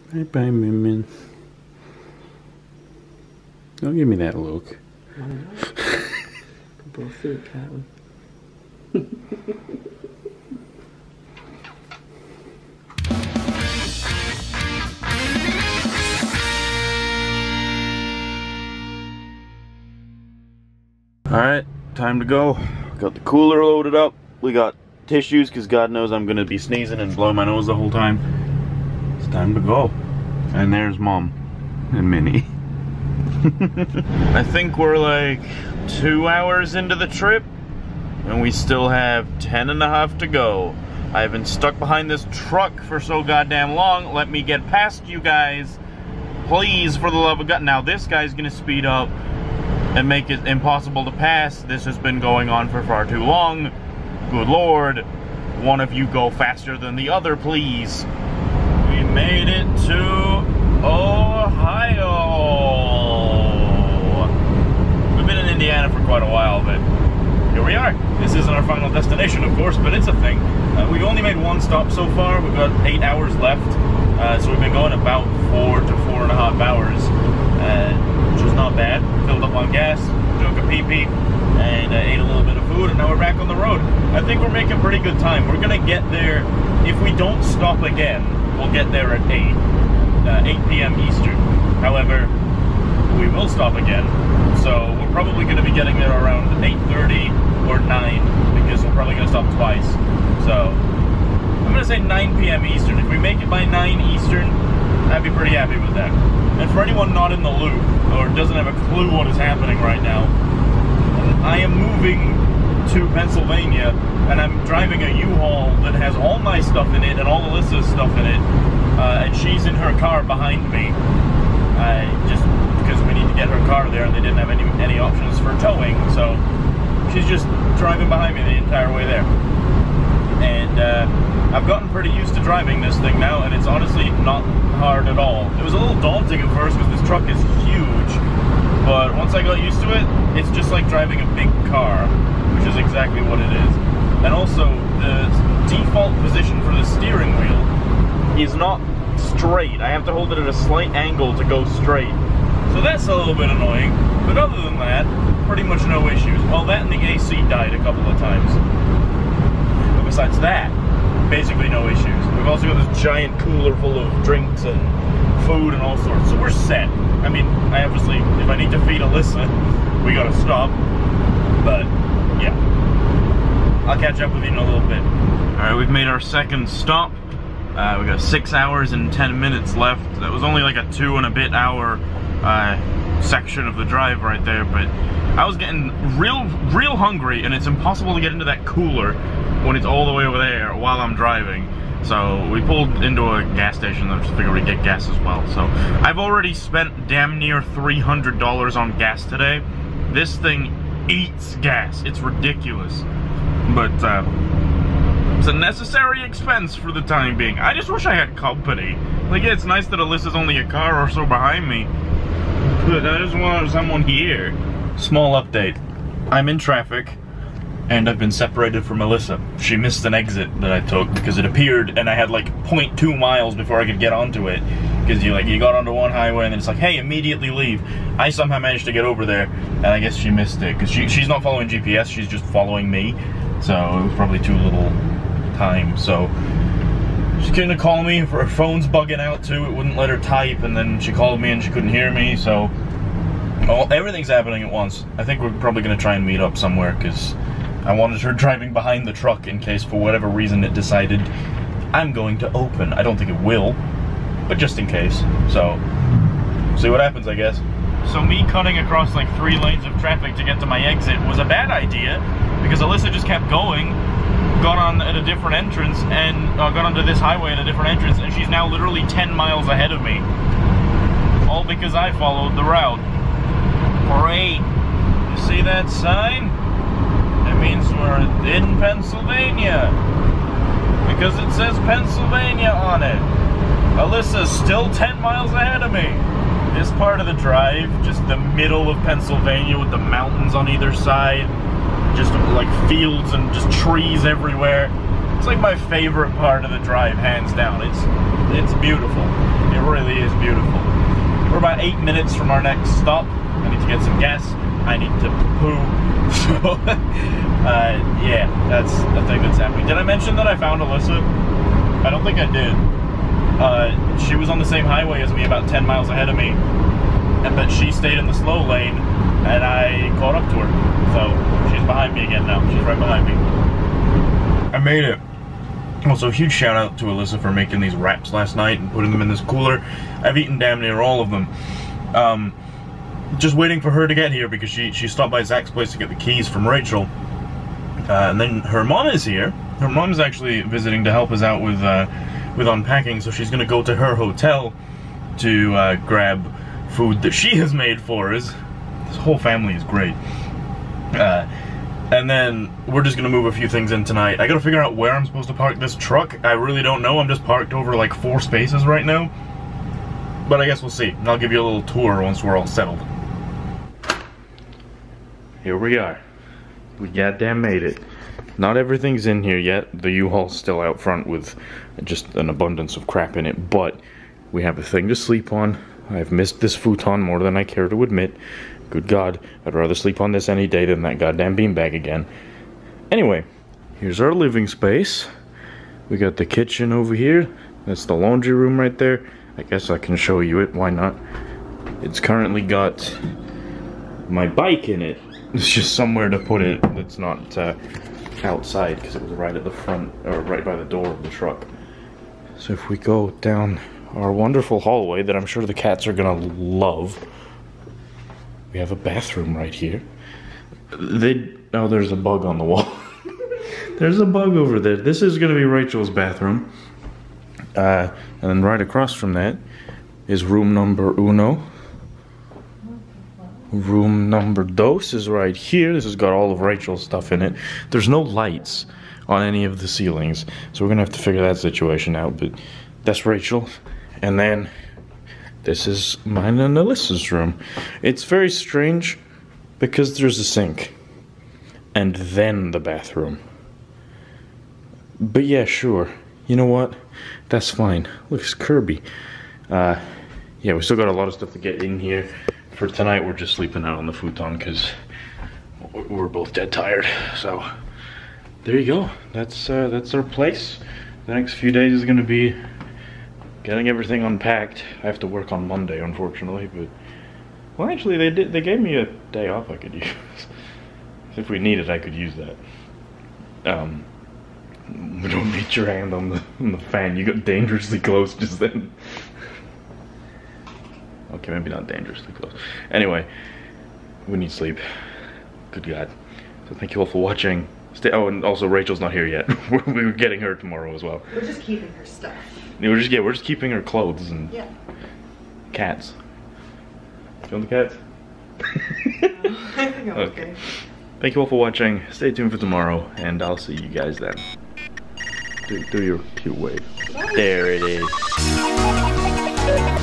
Bye-bye, Min Min. Don't give me that look. I don't know. Both see it, Calvin. Alright, time to go. Got the cooler loaded up. We got tissues because God knows I'm gonna be sneezing and blowing my nose the whole time. It's time to go. And there's Mom and Minnie. I think we're like 2 hours into the trip and we still have 10.5 to go. I've been stuck behind this truck for so goddamn long. Let me get past you guys. Please, for the love of God. Now this guy's gonna speed up and make it impossible to pass. This has been going on for far too long. Good Lord. One of you go faster than the other, please. We made it to Ohio. We've been in Indiana for quite a while, but here we are. This isn't our final destination, of course, but it's a thing. We've only made one stop so far. We've got 8 hours left. So we've been going about 4 to 4.5 hours. Which was not bad. Filled up on gas, took a pee-pee, and ate a little bit of food, and now we're back on the road. I think we're making pretty good time. We're gonna get there, if we don't stop again, we'll get there at 8 p.m. Eastern. However, we will stop again, so we're probably gonna be getting there around 8:30 or 9, because we're probably gonna stop twice. So, I'm gonna say 9 p.m. Eastern. If we make it by 9 Eastern, I'd be pretty happy with that. And for anyone not in the loop, or doesn't have a clue what is happening right now, I am moving to Pennsylvania, and I'm driving a U-Haul that has all my stuff in it, and all Alyssa's stuff in it, and she's in her car behind me, just because we need to get her car there, and they didn't have any options for towing, so she's just driving behind me the entire way there. And I've gotten pretty used to driving this thing now, and it's honestly not hard at all. It was a little daunting at first because this truck is huge, but once I got used to it, it's just like driving a big car, which is exactly what it is. And also, the default position for the steering wheel is not straight. I have to hold it at a slight angle to go straight. So that's a little bit annoying, but other than that, pretty much no issues. Well, that and the AC died a couple of times. But besides that, basically no issues. We've also got this giant cooler full of drinks and food and all sorts, so we're set. I mean, I obviously, if I need to feed Alyssa, we gotta stop, but yeah. I'll catch up with you in a little bit. Alright, we've made our second stop. We got 6 hours and 10 minutes left. That was only like a 2 and a bit hour section of the drive right there, but I was getting real hungry, and it's impossible to get into that cooler when it's all the way over there while I'm driving. So we pulled into a gas station and just figured we'd get gas as well. So I've already spent damn near $300 on gas today. This thing eats gas. It's ridiculous. But it's a necessary expense for the time being. I just wish I had company. Like, yeah, it's nice that Alyssa's only a car or so behind me, but I just want someone here. Small update. I'm in traffic, and I've been separated from Alyssa. She missed an exit that I took because it appeared, and I had like 0.2 miles before I could get onto it. Because you got onto one highway, and then it's like, hey, immediately leave. I somehow managed to get over there, and I guess she missed it. Because she's not following GPS, she's just following me. So it was probably too little time. So she couldn't call me. Her phone's bugging out too. It wouldn't let her type, and then she called me and she couldn't hear me. So everything's happening at once. I think we're probably going to try and meet up somewhere, because I wanted her driving behind the truck in case for whatever reason it decided I'm going to open. I don't think it will, but just in case. So, see what happens, I guess. So me cutting across like 3 lanes of traffic to get to my exit was a bad idea, because Alyssa just kept going, got on at a different entrance, and got onto this highway at a different entrance, and she's now literally 10 miles ahead of me. All because I followed the route. Great. You see that sign? It means we're in Pennsylvania, because it says Pennsylvania on it. Alyssa's still 10 miles ahead of me. This part of the drive, just the middle of Pennsylvania with the mountains on either side, just like fields and just trees everywhere. It's like my favorite part of the drive, hands down. It's beautiful. It really minutes from our next stop. I need to get some gas. I need to poo. So, yeah, that's the thing that's happening. Did I mention that I found Alyssa? I don't think I did. She was on the same highway as me, about 10 miles ahead of me, but she stayed in the slow lane, and I caught up to her. So she's behind me again now. She's right behind me. I made it. Also, huge shout out to Alyssa for making these wraps last night and putting them in this cooler. I've eaten damn near all of them. Just waiting for her to get here because she stopped by Zach's place to get the keys from Rachel. And then her mom is here. Her mom's actually visiting to help us out with unpacking, so she's gonna go to her hotel to grab food that she has made for us. This whole family is great. And then we're just gonna move a few things in tonight. I gotta figure out where I'm supposed to park this truck. I really don't know. I'm just parked over like 4 spaces right now. But I guess we'll see. I'll give you a little tour once we're all settled. Here we are. We goddamn made it. Not everything's in here yet. The U-Haul's still out front with just an abundance of crap in it, but we have a thing to sleep on. I've missed this futon more than I care to admit. Good God, I'd rather sleep on this any day than that goddamn beanbag again. Anyway, here's our living space. We got the kitchen over here. That's the laundry room right there. I guess I can show you it, why not? It's currently got my bike in it. It's just somewhere to put it that's not outside, because it was right at the front, or right by the door of the truck. So if we go down our wonderful hallway that I'm sure the cats are gonna love, we have a bathroom right here. Oh, there's a bug on the wall. There's a bug over there. This is gonna be Rachel's bathroom. And then right across from that is room number uno. Room number dos is right here. This has got all of Rachel's stuff in it. There's no lights on any of the ceilings, so we're gonna have to figure that situation out, but that's Rachel. And then this is mine and Alyssa's room. It's very strange because there's a sink and then the bathroom. But yeah, sure. You know what? That's fine. Look, it's Kirby. Yeah, we still got a lot of stuff to get in here. For tonight, we're just sleeping out on the futon because we're both dead tired. So there you go. That's our place. The next few days is gonna be getting everything unpacked. I have to work on Monday, unfortunately, but well, actually, they gave me a day off I could use. If we need it, I could use that. Don't beat your hand on the fan. You got dangerously close just then. Okay, maybe not dangerously close. Anyway, we need sleep. Good God. So thank you all for watching. Oh, and also Rachel's not here yet. We're getting her tomorrow as well. We're just keeping her stuff. We're just keeping her clothes and cats. You want the cats? I think I'm okay. Thank you all for watching. Stay tuned for tomorrow, and I'll see you guys then. Do your cute wave. Bye. There it is.